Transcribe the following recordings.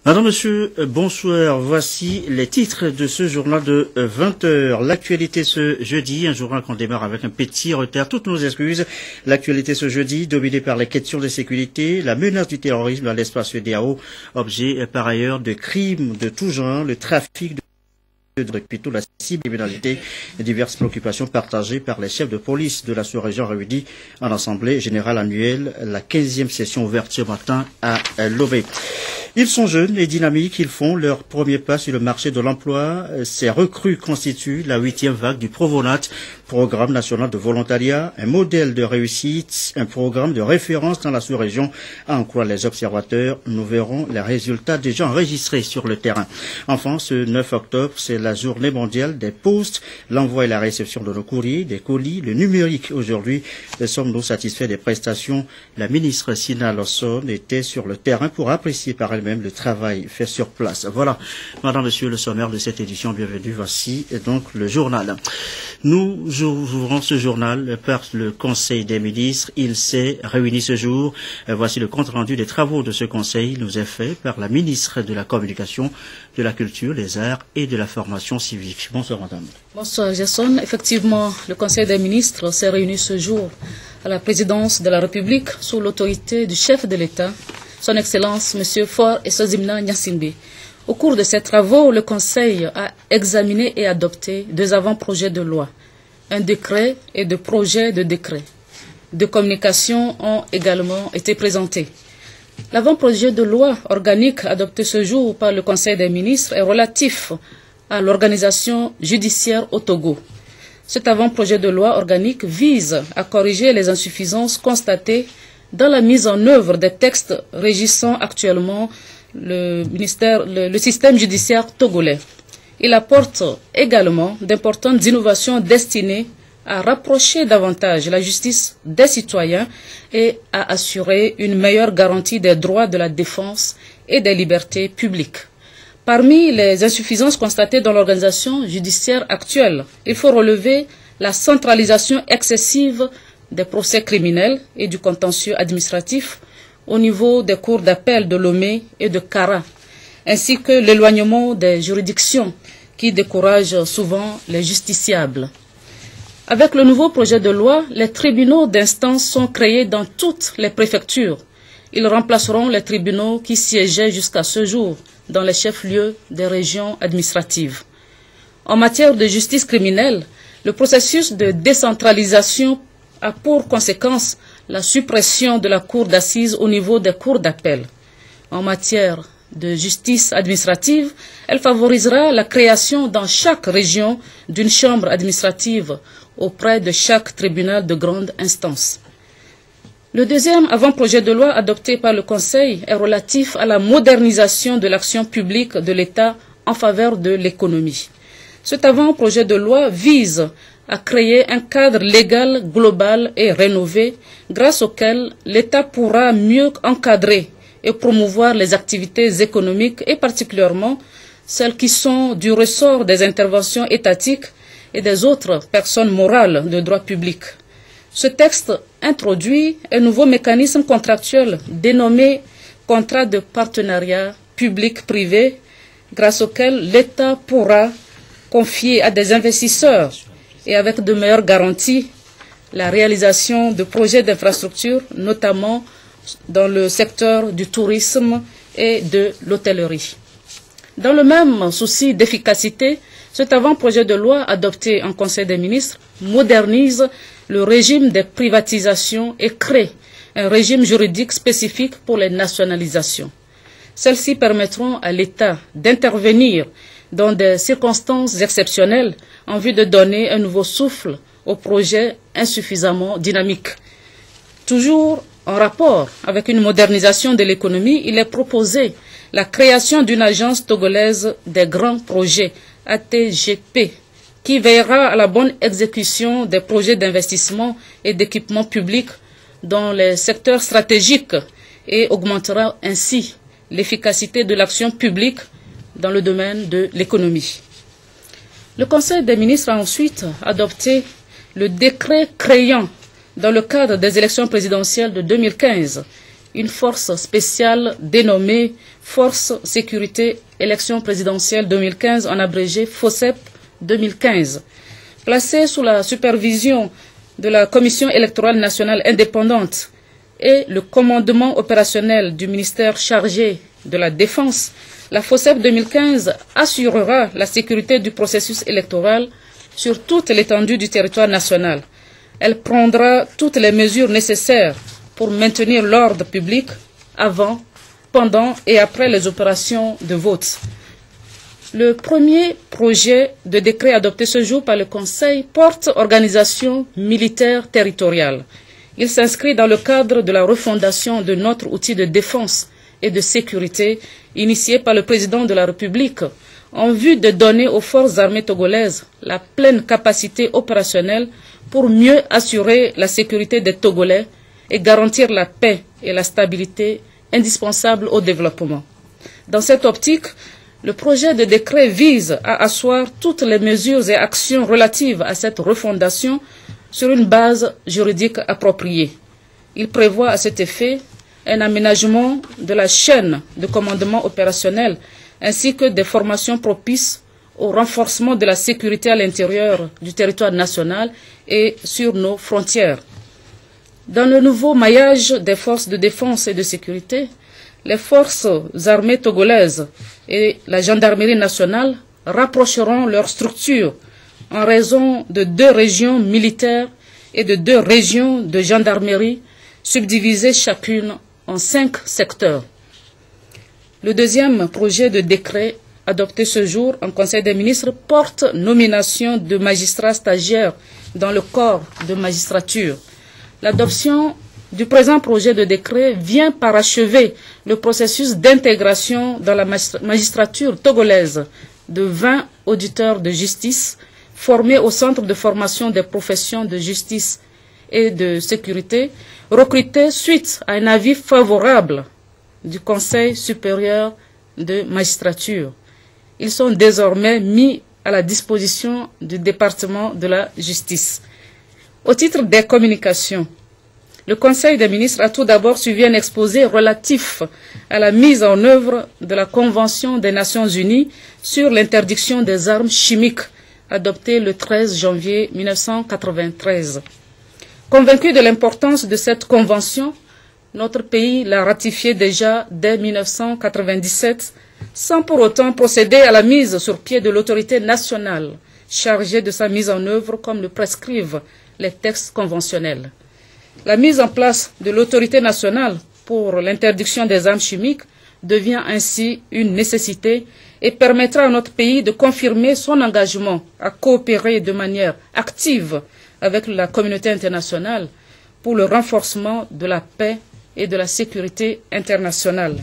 Madame, monsieur, bonsoir. Voici les titres de ce journal de 20 heures. L'actualité ce jeudi, un journal qu'on démarre avec un petit retard. Toutes nos excuses. L'actualité ce jeudi, dominée par les questions de sécurité, la menace du terrorisme dans l'espace EDAO, objet par ailleurs de crimes de tout genre, le trafic de plutôt la cybercriminalité et diverses préoccupations partagées par les chefs de police de la sous-région réunis en assemblée générale annuelle, la 15e session ouverte ce matin à Lomé. Ils sont jeunes et dynamiques, ils font leur premier pas sur le marché de l'emploi. Ces recrues constituent la 8e vague du Provonat, programme national de volontariat, un modèle de réussite, un programme de référence dans la sous-région. À en croire les observateurs, nous verrons les résultats déjà enregistrés sur le terrain. Enfin, ce 9 octobre, c'est la journée mondiale des postes, l'envoi et la réception de nos courriers, des colis, le numérique. Aujourd'hui, sommes-nous satisfaits des prestations? La ministre Sina Lawson était sur le terrain pour apprécier par elle-même le travail fait sur place. Voilà, madame, monsieur, le sommaire de cette édition. Bienvenue. Voici donc le journal. Nous ouvrons ce journal par le Conseil des ministres. Il s'est réuni ce jour. Voici le compte-rendu des travaux de ce Conseil. Il nous est fait par la ministre de la Communication, de la Culture, des Arts et de la Formation civique. Bonsoir, madame. Bonsoir, Jason. Effectivement, le Conseil des ministres s'est réuni ce jour à la présidence de la République sous l'autorité du chef de l'État, Son Excellence M. Faure Esozimna Gnassingbé. Au cours de ces travaux, le Conseil a examiné et adopté 2 avant-projets de loi, un décret et 2 projets de décret. 2 communications ont également été présentées. L'avant-projet de loi organique adopté ce jour par le Conseil des ministres est relatif à l'organisation judiciaire au Togo. Cet avant-projet de loi organique vise à corriger les insuffisances constatées dans la mise en œuvre des textes régissant actuellement le système judiciaire togolais. Il apporte également d'importantes innovations destinées à rapprocher davantage la justice des citoyens et à assurer une meilleure garantie des droits de la défense et des libertés publiques. Parmi les insuffisances constatées dans l'organisation judiciaire actuelle, il faut relever la centralisation excessive des procès criminels et du contentieux administratif au niveau des cours d'appel de Lomé et de Kara, ainsi que l'éloignement des juridictions qui découragent souvent les justiciables. Avec le nouveau projet de loi, les tribunaux d'instance sont créés dans toutes les préfectures. Ils remplaceront les tribunaux qui siégeaient jusqu'à ce jour dans les chefs-lieux des régions administratives. En matière de justice criminelle, le processus de décentralisation a pour conséquence la suppression de la cour d'assises au niveau des cours d'appel. En matière de justice administrative, elle favorisera la création dans chaque région d'une chambre administrative auprès de chaque tribunal de grande instance. Le deuxième avant-projet de loi adopté par le Conseil est relatif à la modernisation de l'action publique de l'État en faveur de l'économie. Cet avant-projet de loi vise à créer un cadre légal global et rénové grâce auquel l'État pourra mieux encadrer et promouvoir les activités économiques et particulièrement celles qui sont du ressort des interventions étatiques et des autres personnes morales de droit public. Ce texte introduit un nouveau mécanisme contractuel dénommé contrat de partenariat public-privé grâce auquel l'État pourra confier à des investisseurs et avec de meilleures garanties la réalisation de projets d'infrastructure, notamment dans le secteur du tourisme et de l'hôtellerie. Dans le même souci d'efficacité, cet avant-projet de loi adopté en Conseil des ministres modernise le régime des privatisations et crée un régime juridique spécifique pour les nationalisations. Celles-ci permettront à l'État d'intervenir dans des circonstances exceptionnelles en vue de donner un nouveau souffle aux projets insuffisamment dynamiques. Toujours en rapport avec une modernisation de l'économie, il est proposé la création d'une agence togolaise des grands projets, ATGP, qui veillera à la bonne exécution des projets d'investissement et d'équipement public dans les secteurs stratégiques et augmentera ainsi l'efficacité de l'action publique dans le domaine de l'économie. Le Conseil des ministres a ensuite adopté le décret créant, dans le cadre des élections présidentielles de 2015, une force spéciale dénommée Force Sécurité Élection Présidentielle 2015, en abrégé FOSEP 2015. Placée sous la supervision de la Commission électorale nationale indépendante et le commandement opérationnel du ministère chargé de la Défense, la FOSEP 2015 assurera la sécurité du processus électoral sur toute l'étendue du territoire national. Elle prendra toutes les mesures nécessaires pour maintenir l'ordre public avant, pendant et après les opérations de vote. Le premier projet de décret adopté ce jour par le Conseil porte organisation militaire territoriale. Il s'inscrit dans le cadre de la refondation de notre outil de défense et de sécurité initié par le président de la République en vue de donner aux forces armées togolaises la pleine capacité opérationnelle pour mieux assurer la sécurité des Togolais et garantir la paix et la stabilité indispensables au développement. Dans cette optique, le projet de décret vise à asseoir toutes les mesures et actions relatives à cette refondation sur une base juridique appropriée. Il prévoit à cet effet un aménagement de la chaîne de commandement opérationnel ainsi que des formations propices au renforcement de la sécurité à l'intérieur du territoire national et sur nos frontières. Dans le nouveau maillage des forces de défense et de sécurité, les forces armées togolaises et la gendarmerie nationale rapprocheront leurs structures en raison de 2 régions militaires et de 2 régions de gendarmerie subdivisées chacune en 5 secteurs. Le deuxième projet de décret adopté ce jour en Conseil des ministres porte nomination de magistrats stagiaires dans le corps de magistrature. L'adoption du présent projet de décret vient parachever le processus d'intégration dans la magistrature togolaise de 20 auditeurs de justice formés au Centre de formation des professions de justice et de sécurité, recrutés suite à un avis favorable du Conseil supérieur de magistrature. Ils sont désormais mis à la disposition du département de la justice. Au titre des communications, le Conseil des ministres a tout d'abord suivi un exposé relatif à la mise en œuvre de la Convention des Nations Unies sur l'interdiction des armes chimiques, adoptée le 13 janvier 1993. Convaincu de l'importance de cette convention, notre pays l'a ratifiée déjà dès 1997, sans pour autant procéder à la mise sur pied de l'autorité nationale chargée de sa mise en œuvre comme le prescrivent les textes conventionnels. La mise en place de l'autorité nationale pour l'interdiction des armes chimiques devient ainsi une nécessité et permettra à notre pays de confirmer son engagement à coopérer de manière active avec la communauté internationale pour le renforcement de la paix et de la sécurité internationale.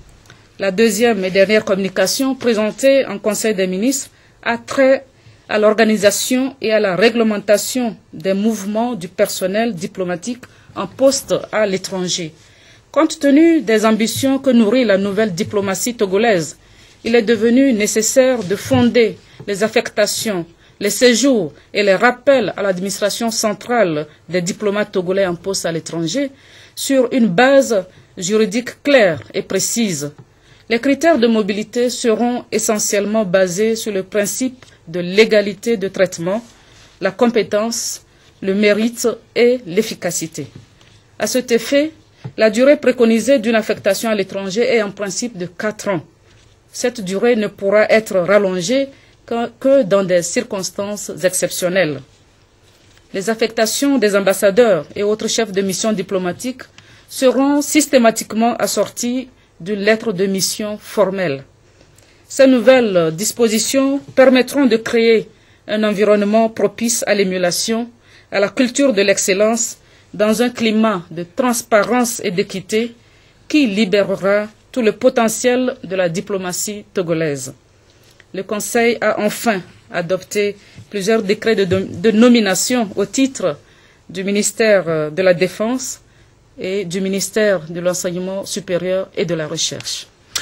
La deuxième et dernière communication présentée en Conseil des ministres a trait à l'organisation et à la réglementation des mouvements du personnel diplomatique en poste à l'étranger. Compte tenu des ambitions que nourrit la nouvelle diplomatie togolaise, il est devenu nécessaire de fonder les affectations, les séjours et les rappels à l'administration centrale des diplomates togolais en poste à l'étranger sur une base juridique claire et précise. Les critères de mobilité seront essentiellement basés sur le principe de l'égalité de traitement, la compétence, le mérite et l'efficacité. À cet effet, la durée préconisée d'une affectation à l'étranger est en principe de 4 ans. Cette durée ne pourra être rallongée que dans des circonstances exceptionnelles. Les affectations des ambassadeurs et autres chefs de mission diplomatique seront systématiquement assorties d'une lettre de mission formelle. Ces nouvelles dispositions permettront de créer un environnement propice à l'émulation, à la culture de l'excellence, dans un climat de transparence et d'équité qui libérera tout le potentiel de la diplomatie togolaise. Le Conseil a enfin adopté plusieurs décrets de nomination au titre du ministère de la Défense et du ministère de l'Enseignement supérieur et de la Recherche.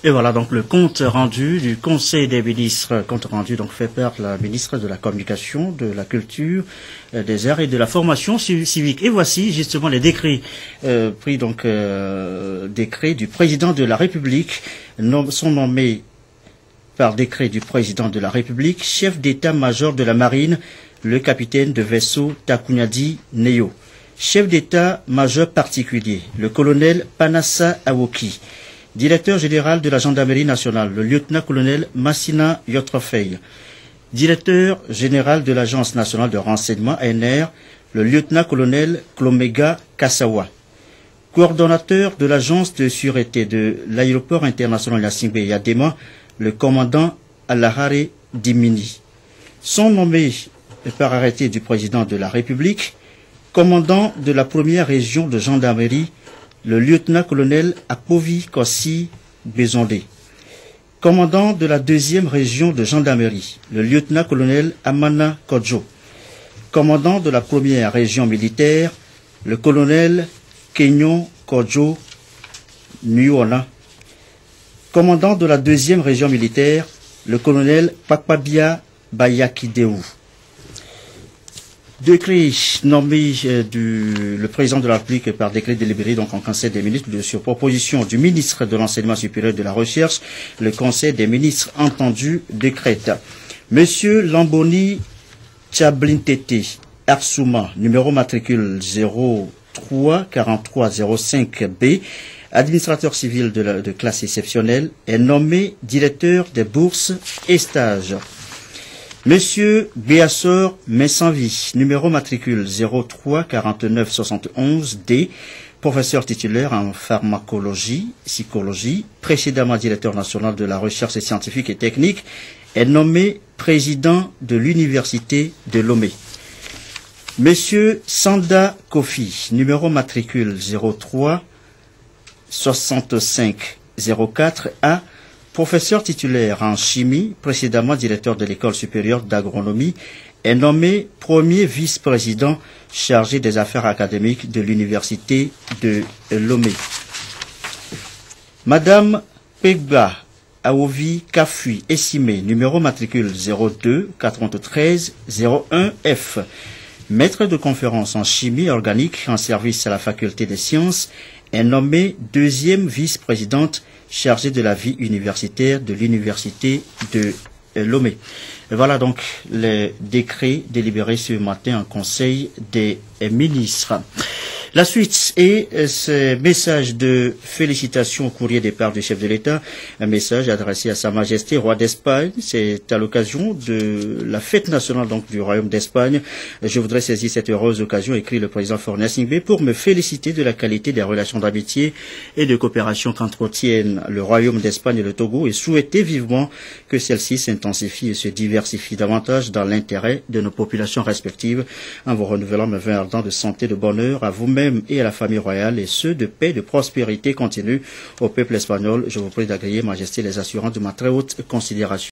Et voilà donc le compte rendu du Conseil des ministres, compte rendu donc fait par la ministre de la Communication, de la Culture, des Arts et de la Formation civique. Et voici justement les décrets pris donc décrets du président de la République sont nommés par décret du président de la République chef d'état-major de la Marine, le capitaine de vaisseau Takunyadi Neyo. Chef d'état-major particulier, le colonel Panassa Awoki. Directeur général de la gendarmerie nationale, le lieutenant-colonel Massina Yotrofei. Directeur général de l'Agence nationale de renseignement ANR, le lieutenant-colonel Klomega Kassawa. Coordonnateur de l'Agence de sûreté de l'aéroport international Gnassingbé Yadema, le commandant Alahare Dimini. Sont nommés par arrêté du président de la République, commandant de la première région de gendarmerie, le lieutenant-colonel Apovi Kossi Bezondé. Commandant de la deuxième région de gendarmerie, le lieutenant-colonel Amana Kodjo. Commandant de la première région militaire, le colonel Kenyon Kodjo Nuona. Commandant de la deuxième région militaire, le colonel Pakpabia Bayakideu. Décret nommé le président de la République par décret délibéré donc en Conseil des ministres sur proposition du ministre de l'Enseignement supérieur et de la Recherche, le Conseil des ministres entendu décrète. Monsieur Lamboni Tchablintete Arsouma, numéro matricule 034305B, administrateur civil de classe exceptionnelle, est nommé directeur des bourses et stages. Monsieur Béassor Messanvi, numéro matricule 034971D, professeur titulaire en pharmacologie, psychologie, précédemment directeur national de la recherche scientifique et technique, est nommé président de l'université de Lomé. Monsieur Sanda Kofi, numéro matricule 036504A, professeur titulaire en chimie, précédemment directeur de l'école supérieure d'agronomie, est nommé premier vice-président chargé des affaires académiques de l'université de Lomé. Madame Pegba Aovi Kafui Essimé, numéro matricule 02-93-01F, maître de conférence en chimie organique en service à la faculté des sciences, est nommée deuxième vice-présidente chargée de la vie universitaire de l'université de Lomé. Et voilà donc les décrets délibérés ce matin en Conseil des ministres. La suite est ce message de félicitations au courrier des parts du chef de l'État, un message adressé à Sa Majesté Roi d'Espagne. C'est à l'occasion de la fête nationale donc du Royaume d'Espagne. Je voudrais saisir cette heureuse occasion, écrit le président Faure Gnassingbé, pour me féliciter de la qualité des relations d'amitié et de coopération qu'entretiennent le Royaume d'Espagne et le Togo et souhaiter vivement que celle-ci s'intensifie et se diversifie davantage dans l'intérêt de nos populations respectives, en vous renouvelant mes vœux ardents de santé, de bonheur à vous-même et à la famille royale, et ceux de paix, de prospérité continue au peuple espagnol. Je vous prie d'agréer, Majesté, les assurances de ma très haute considération.